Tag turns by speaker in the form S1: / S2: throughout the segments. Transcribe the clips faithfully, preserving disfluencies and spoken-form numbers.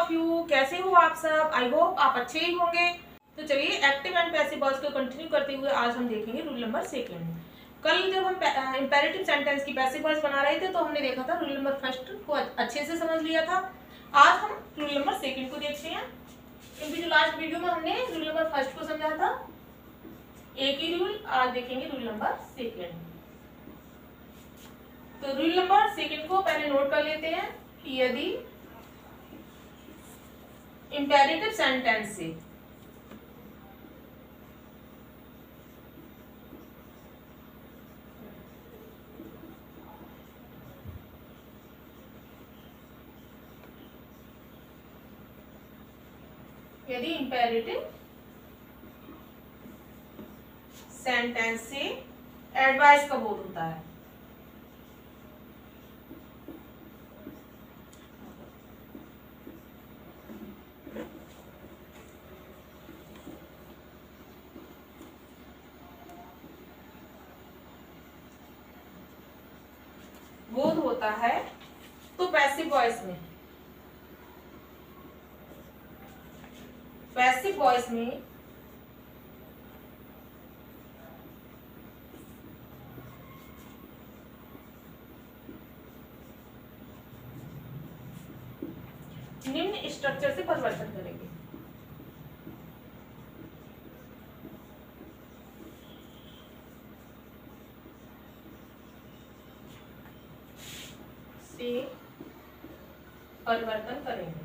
S1: Of you, कैसे हो आप सब? आई होप आप अच्छे ही होंगे। तो चलिए एक्टिव एंड पैसिव वॉइस को कंटिन्यू करते हुए आज हम देखेंगे रूल नंबर सेकेंड। कल जब हम इंपेरेटिव सेंटेंस की पैसिव वॉइस बना रहे थे तो हमने देखा था रूल नंबर फर्स्ट को अच्छे से समझ लिया था। आज हम रूल नंबर सेकेंड को देखते हैं, क्योंकि जो लास्ट वीडियो में हमने रूल नंबर फर्स्ट को समझा था एक ही रूल, आज देखेंगे रूल नंबर सेकेंड। तो रूल नंबर सेकेंड को पहले नोट कर लेते हैं कि यदि इंपेरेटिव सेंटेंस से यदि इंपेरेटिव सेंटेंस से एडवाइस का बोध होता है, बोध होता है, तो पैसिव वॉइस में पैसिव वॉइस में निम्न स्ट्रक्चर से परिवर्तन करेंगे। से परिवर्तन करेंगे।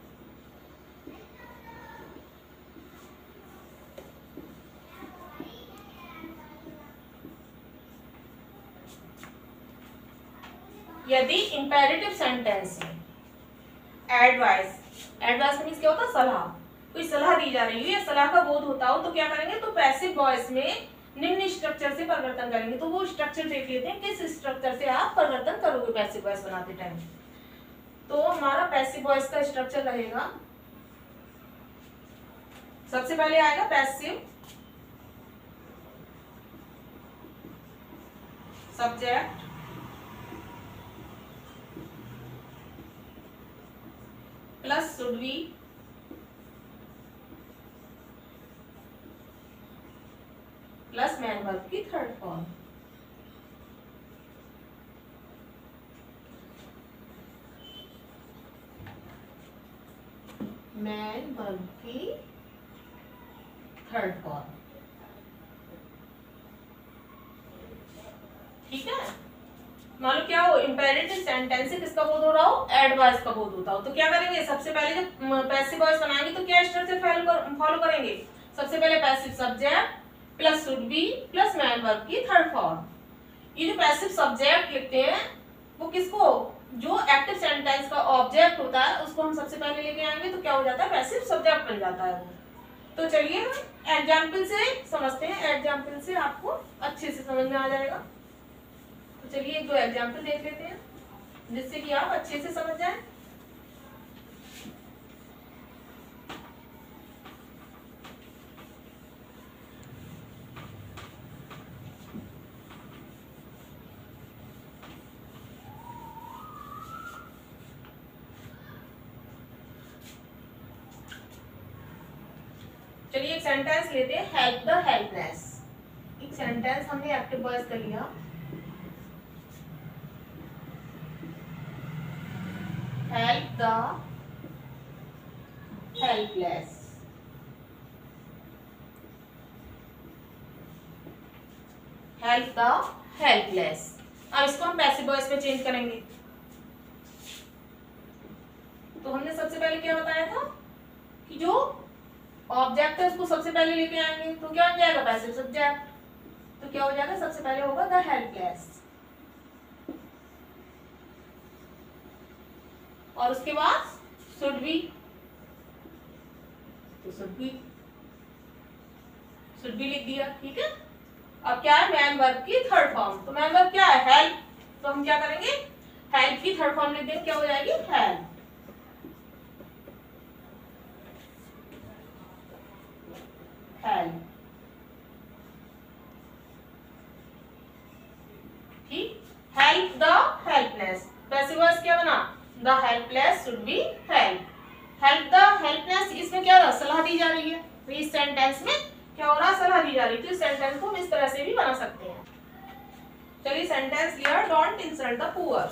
S1: यदि इंपेरेटिव सेंटेंस में एडवाइस एडवाइस मीन्स क्या होता है? सलाह। कोई सलाह दी जा रही है या सलाह का बोध होता हो तो क्या करेंगे? तो पैसिव वॉइस में निम्न स्ट्रक्चर से परिवर्तन करेंगे। तो वो स्ट्रक्चर देख लेते हैं, किस स्ट्रक्चर से आप परिवर्तन करोगे पैसिव वॉइस बनाते टाइम। तो हमारा पैसिव वॉइस का स्ट्रक्चर रहेगा, सबसे पहले आएगा passive subject plus should be plus main verb की थर्ड फॉर्म। मैन वर्ब की थर्ड फॉर्म, ठीक है। मान लो क्या हो, इंपेरेटिव सेंटेंस से किसका बोध हो रहा हो? एडवाइस का बोध होता हो। तो क्या करेंगे? सबसे पहले जब पैसिव वॉइस बनाएंगे तो क्या स्ट्रक्चर फॉलो करेंगे? सबसे पहले passive subject plus should be plus main verb की थर्ड फॉर्म। ये जो पैसिव सब्जेक्ट लिखते हैं वो किसको, जो एक्टिव सेंटेंस का ऑब्जेक्ट होता है उसको हम सबसे पहले लेके आएंगे तो क्या हो जाता है? पैसिव सब्जेक्ट बन जाता है वो। तो चलिए हम एग्जाम्पल से समझते हैं, एग्जाम्पल से आपको अच्छे से समझ में आ जाएगा। तो चलिए एक दो एग्जाम्पल देख लेते हैं जिससे कि आप अच्छे से समझ जाएं। चलिए एक सेंटेंस लेते हैं, हेल्प द हेल्पलेस। एक सेंटेंस हमने एक्टिव वॉइस कर लिया, help the helpless. Help the helpless. अब इसको हम पैसिव वॉइस में चेंज करेंगे। तो हमने सबसे पहले क्या बताया था कि जो ऑब्जेक्ट है उसको सबसे पहले लेके आएंगे तो क्या बन जाएगा? Passive subject. तो क्या हो जाएगा? सबसे पहले होगा द हेल्पलेस और उसके बाद शुड बी, तो शुड बी शुड बी लिख दिया, ठीक है। अब क्या है? मैन वर्ब की थर्ड फॉर्म। तो मैन वर्ब क्या है? हेल्प। तो हम क्या करेंगे? हेल्प की थर्ड फॉर्म लिख देंगे, क्या हो जाएगी? हेल्प। हेल्प, ठीक। Help the helpless, passive voice क्या बना? The helpless should be help. Help helpless, इसमें क्या रहा, सलाह दी जा रही है, तो इस सेंटेंस में क्या हो रहा, सलाह दी जा रही है। तो इस सेंटेंस को हम इस तरह से भी बना सकते हैं। चलिए सेंटेंस लिया, डोंट इंसल्ट द पुअर।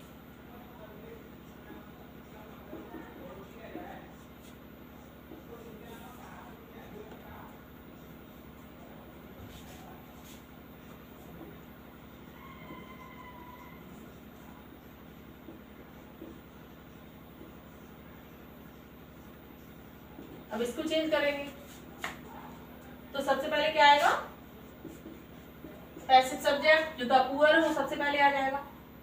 S1: अब इसको चेंज करेंगे, तो सबसे पहले क्या आएगा, पैसिव सब्जेक्ट जो द पुअर वो सबसे पहले आ जाएगा।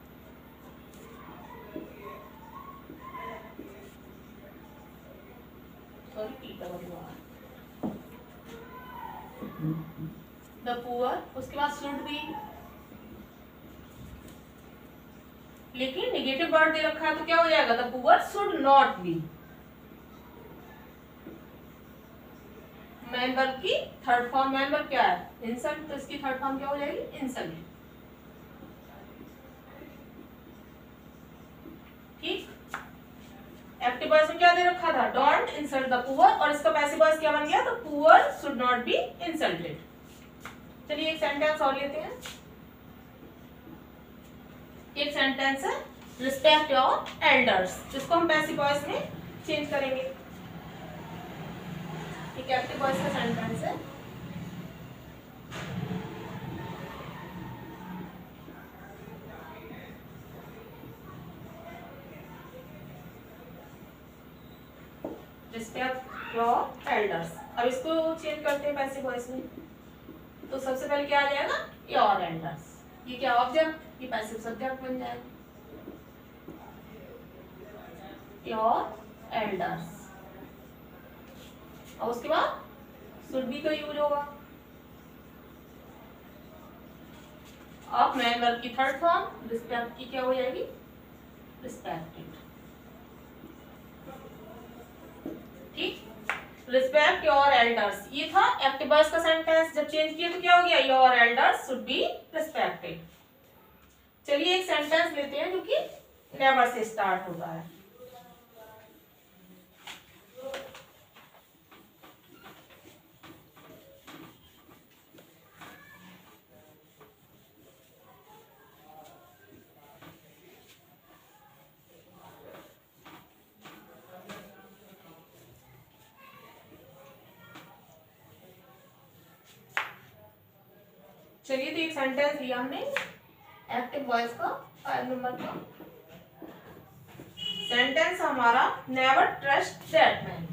S1: सॉरी द पुअर, उसके बाद शुड बी, लेकिन नेगेटिव वर्ड दे रखा है तो क्या हो जाएगा, the poor should not be. Main verb की थर्ड फॉर्म, मैन वर्ब क्या है, इंसल्ट, तो इसकी थर्ड फॉर्म क्या हो जाएगी, इंसल्ट। ठीक, एक्टिव वॉइस में क्या दे रखा था, डोंट इंसल्ट द पुअर, और इसका पैसिव वॉइस क्या बन गया, the poor should not be insulted. चलिए एक सेंटेंस और लेते हैं। एक सेंटेंस है रिस्पेक्ट योर एल्डर्स, जिसको हम पैसिव वॉइस में चेंज करेंगे। एक एक्टिव वॉइस का सेंटेंस है, रिस्पेक्ट योर एल्डर्स। अब इसको चेंज करते हैं पैसिव वॉइस में, तो सबसे पहले क्या आ जाएगा, योर एल्डर्स। ये क्या ऑब्जेक्ट, ये पैसिव सब्जेक्ट बन जाएगा, योर एल्डर्स। और उसके बाद शुड बी का यूज होगा। अब मैन वर्ब की थर्ड फॉर्म रिस्पेक्ट की क्या हो जाएगी, रिस्पेक्टेड। ठीक, रिस्पेक्ट योर एल्डर्स, ये था एक्टिव वॉइस का सेंटेंस। जब चेंज किया तो क्या हो गया, your elders should be respected. चलिए एक सेंटेंस लेते हैं जो कि नेवर से स्टार्ट होता है। चलिए तो एक सेंटेंस लिया हमने एक्टिव वॉइस का, फाइव नंबर का सेंटेंस हमारा, नेवर ट्रस्ट दैट मैन।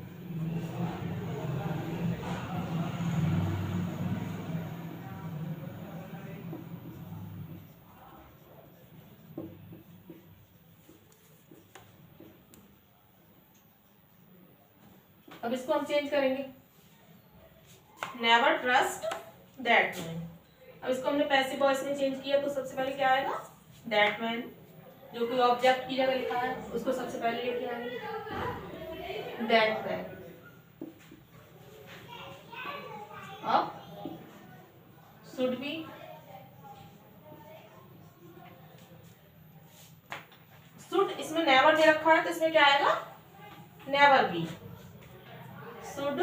S1: अब इसको हम चेंज करेंगे, नेवर ट्रस्ट दैट मैन। अब इसको हमने पैसिव वॉइस में चेंज किया, तो सबसे पहले क्या आएगा, दैट मैन, जो कोई ऑब्जेक्ट की जगह लिखा है उसको सबसे पहले लेके आएंगे, दैट मैन। अब शुड बी, शुड इसमें नेवर दे रखा है तो इसमें क्या आएगा, never be. Should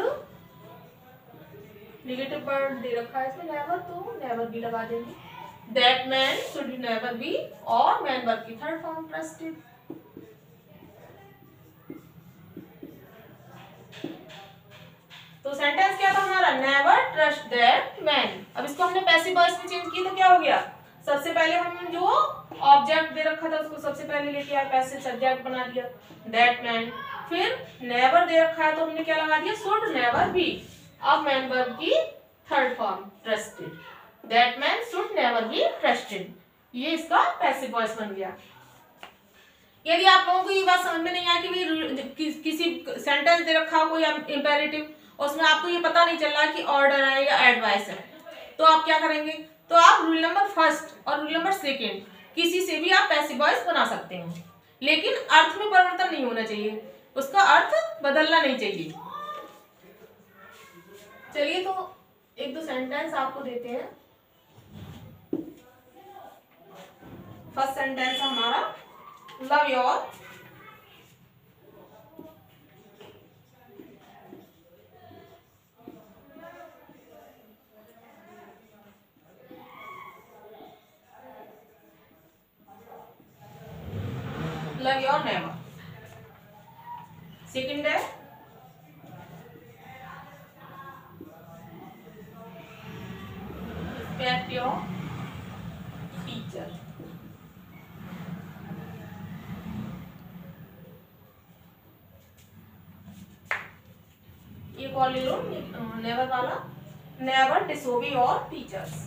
S1: negative word दे रखा है इसमें नेवर, तो नेवर भी लगा देंगे। That man should never be, और मैन वर्ब की थर्ड फॉर्म ट्रस्टेड। तो सेंटेंस क्या था हमारा, नेवर ट्रस्ट दैट मैन। अब इसको हमने पैसिव वॉइस में चेंज किया तो क्या हो गया, सबसे पहले हम जो ऑब्जेक्ट दे रखा था उसको सबसे पहले लेके आए, पैसिव सब्जेक्ट बना दिया दैट मैन। फिर नेवर दे रखा है तो हमने क्या लगा दिया, शुड नेवर बी। अब मैन वर्ब की third form trusted, that man should never be trusted. ये इसका पैसिव वॉइस बन गया। यदि आप लोगों को ये बात समझ में नहीं आया कि भी कि, किसी सेंटेंस दे रखा हो कोई इंपेरेटिव, उसमें आपको ये पता नहीं चल रहा कि ऑर्डर है या एडवाइस है, तो आप क्या करेंगे, तो आप रूल नंबर फर्स्ट और रूल नंबर सेकेंड किसी से भी आप पैसिव वॉइस बना सकते हैं, लेकिन अर्थ में परिवर्तन नहीं होना चाहिए, उसका अर्थ बदलना नहीं चाहिए। चलिए तो एक दो सेंटेंस आपको देते हैं। फर्स्ट सेंटेंस हमारा, लव योर और नेवर। सेकंड है रिस्पेक्ट योर टीचर। एक और ले लो नेवर वाला, never disobey your teachers.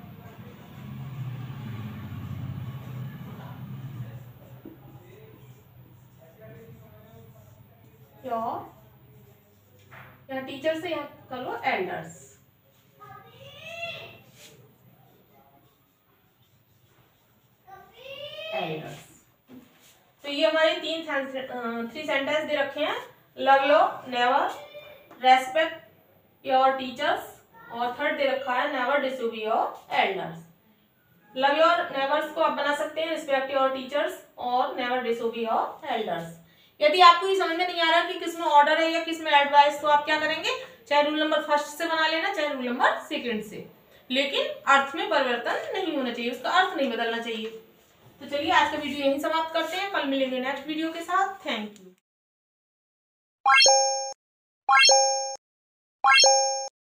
S1: Your, यहाँ टीचर से यहाँ कर लो एल्डर्स। एल्डर्स। तो ये हमारे तीन थ्री सेंटेंस दे रखे हैं, love your, never, respect your teachers, और थर्ड दे रखा है never disobey your elders. Love your nevers को आप बना सकते हैं रिस्पेक्ट योर टीचर्स और नेवर डिसोबे योर एल्डर्स। यदि आपको ये समझ में नहीं आ रहा कि किसमें ऑर्डर है या किसमें एडवाइस, तो आप क्या करेंगे, चाहे रूल नंबर फर्स्ट से बना लेना, चाहे रूल नंबर सेकंड से, लेकिन अर्थ में परिवर्तन नहीं होना चाहिए, उसका अर्थ नहीं बदलना चाहिए। तो चलिए आज का वीडियो यहीं समाप्त करते हैं, कल मिलेंगे नेक्स्ट वीडियो के साथ। Thank you.